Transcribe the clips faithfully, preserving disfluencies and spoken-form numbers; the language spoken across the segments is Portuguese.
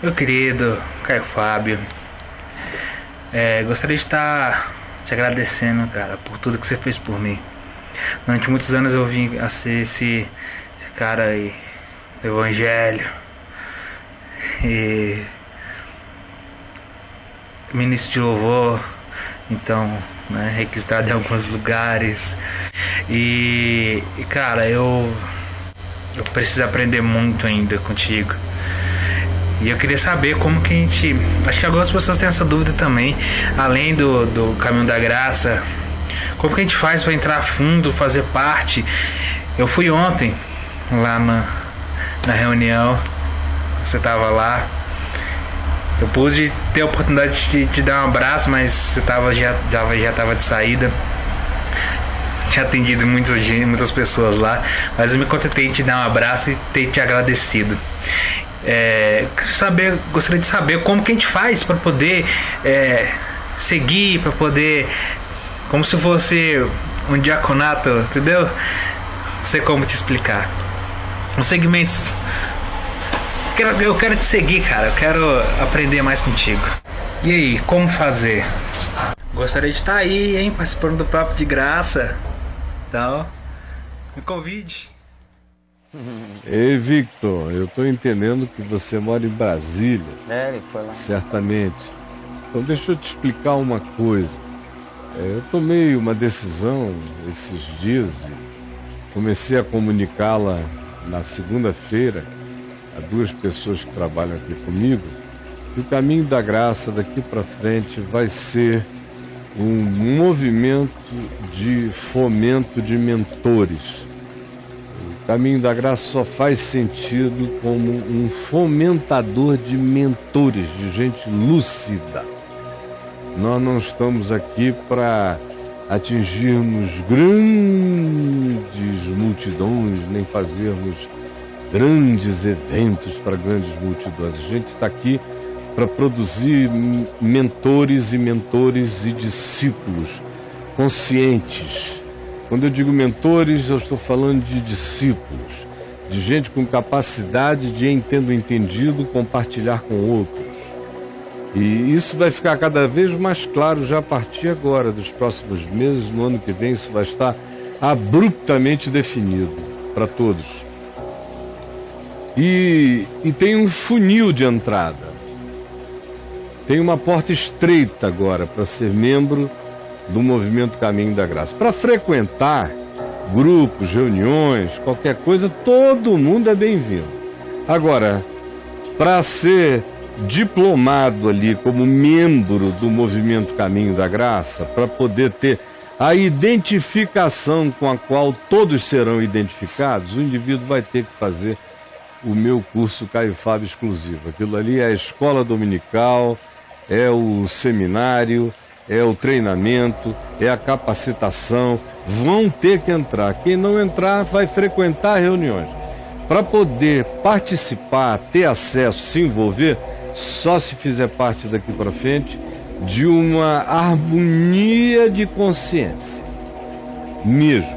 Meu querido Caio Fábio, é, gostaria de estar te agradecendo, cara, por tudo que você fez por mim. Durante muitos anos eu vim a ser esse, esse cara aí, do evangelho, e ministro de louvor, então, né, requisitado em alguns lugares. E, e cara, eu, eu preciso aprender muito ainda contigo. E eu queria saber como que a gente... Acho que algumas pessoas têm essa dúvida também. Além do, do Caminho da Graça, como que a gente faz para entrar a fundo, fazer parte? Eu fui ontem lá na, na reunião. Você estava lá. Eu pude ter a oportunidade de te dar um abraço, mas você tava, já estava já tava de saída. Tinha atendido muitas, muitas pessoas lá, mas eu me contentei de te dar um abraço e ter te agradecido. É, saber, gostaria de saber como que a gente faz para poder é, seguir, para poder, como se fosse um diaconato, entendeu? Não sei como te explicar. Os segmentos. Eu quero, eu quero te seguir, cara. Eu quero aprender mais contigo. E aí, como fazer? Gostaria de estar aí, hein, participando do Papo de Graça. Então, me convide. Ei, Victor, eu tô entendendo que você mora em Brasília. É, ele foi lá. Certamente. Então deixa eu te explicar uma coisa. É, eu tomei uma decisão esses dias e comecei a comunicá-la na segunda-feira a duas pessoas que trabalham aqui comigo. E o Caminho da Graça daqui para frente vai ser um movimento de fomento de mentores. O Caminho da Graça só faz sentido como um fomentador de mentores, de gente lúcida. Nós não estamos aqui para atingirmos grandes multidões, nem fazermos grandes eventos para grandes multidões. A gente está aqui para produzir mentores e mentores e discípulos conscientes. Quando eu digo mentores, eu estou falando de discípulos, de gente com capacidade de, em tendo entendido, compartilhar com outros. E isso vai ficar cada vez mais claro já a partir agora, dos próximos meses. No ano que vem isso vai estar abruptamente definido para todos. E, e tem um funil de entrada. Tem uma porta estreita agora para ser membro do Movimento Caminho da Graça. Para frequentar grupos, reuniões, qualquer coisa, todo mundo é bem-vindo. Agora, para ser diplomado ali como membro do Movimento Caminho da Graça, para poder ter a identificação com a qual todos serão identificados, o indivíduo vai ter que fazer o meu curso Caio Fábio exclusivo. Aquilo ali é a escola dominical, é o seminário, é o treinamento, é a capacitação. Vão ter que entrar. Quem não entrar vai frequentar reuniões. Para poder participar, ter acesso, se envolver, só se fizer parte daqui para frente de uma harmonia de consciência. Mesmo.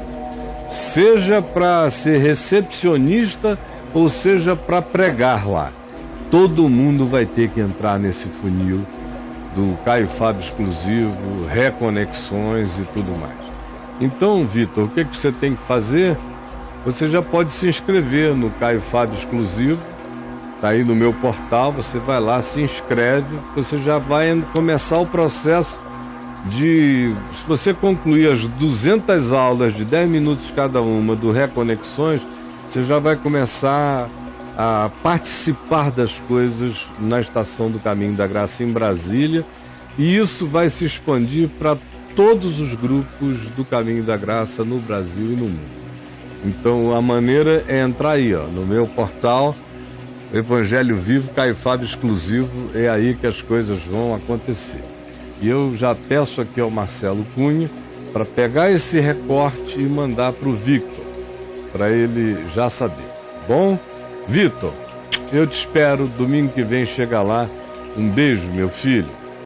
Seja para ser recepcionista ou seja para pregar lá. Todo mundo vai ter que entrar nesse funil do Caio Fábio exclusivo, reconexões e tudo mais. Então, Vitor, o que, que você tem que fazer? Você já pode se inscrever no Caio Fábio exclusivo, está aí no meu portal, você vai lá, se inscreve, você já vai começar o processo de... Se você concluir as duzentas aulas de dez minutos cada uma do Reconexões, você já vai começar a participar das coisas na Estação do Caminho da Graça em Brasília, e isso vai se expandir para todos os grupos do Caminho da Graça no Brasil e no mundo. Então a maneira é entrar aí, ó, no meu portal Evangelho Vivo, Caio Fábio exclusivo, é aí que as coisas vão acontecer. E eu já peço aqui ao Marcelo Cunha para pegar esse recorte e mandar para o Victor, para ele já saber. Bom? Vitor, eu te espero, domingo que vem chega lá. Um beijo, meu filho.